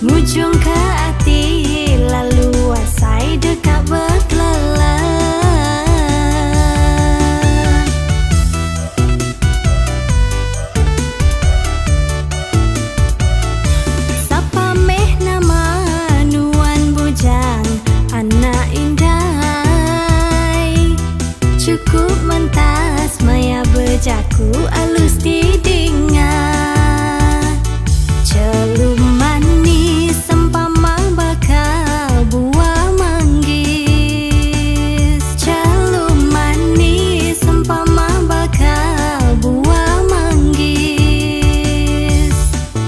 Mujung ke hati lalu asai dekat berkelelah. Sapa meh nama nuan bujang anak indai, cukup mentas maya berjaku alus didinga. Celum manis sempama bakal buah manggis. Celum manis sempama bakal buah manggis.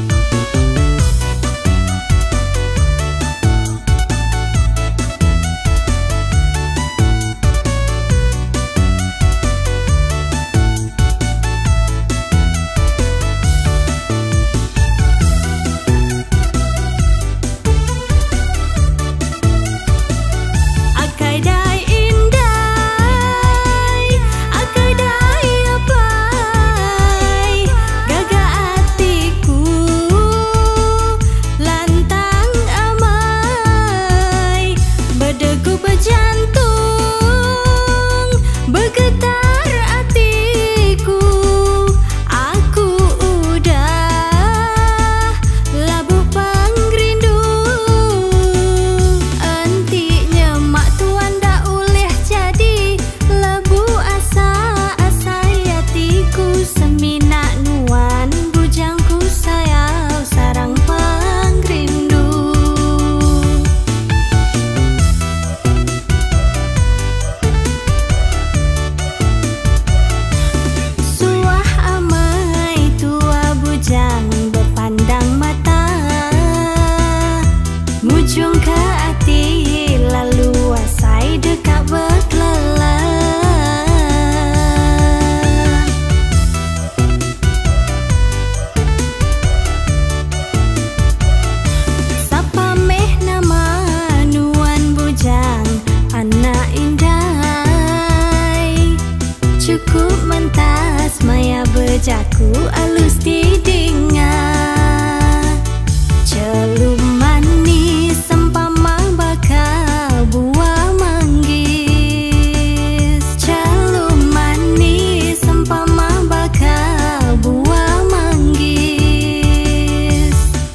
Mujung ke hati lalu asai dekat berkelelah. Sapa meh nama nuan bujang anak indai, cukup mentas maya berjaku alus didinga. Celum manis sempama bakal buah manggis. Celum manis sempama bakal buah manggis.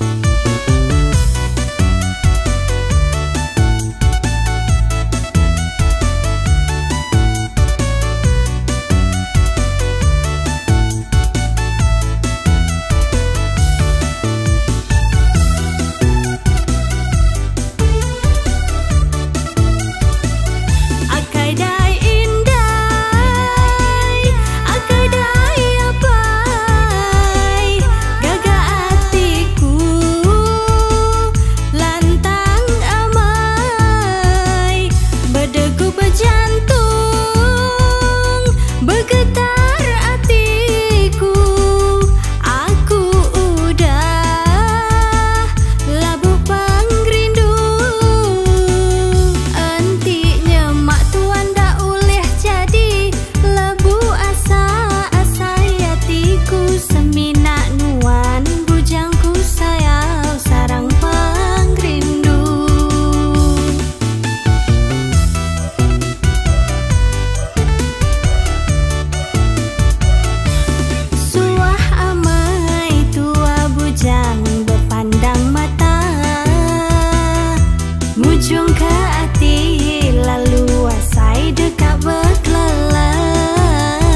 Mujung ke hati lalu asai dekat berkelelah.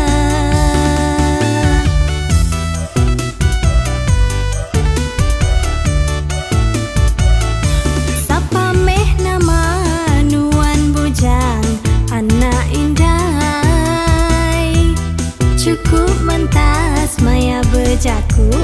Sapa meh nama nuan bujang anak indai, cukup mentas maya berjaku